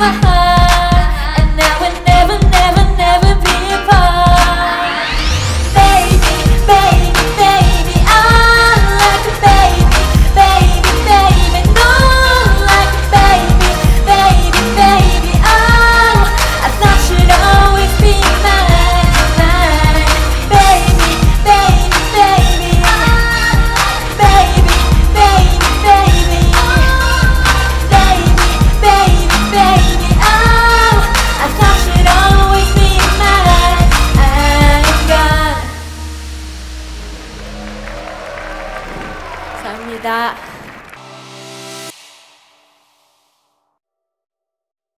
And now we'll never, never, never be apart. Baby, baby, baby, I like a baby, baby, baby, no, like a baby, baby, baby, oh, I thought you'd always be mine, mine. Baby, baby, baby, baby, baby, baby, baby, baby, oh, I thought you'd always be mine. 감사합니다.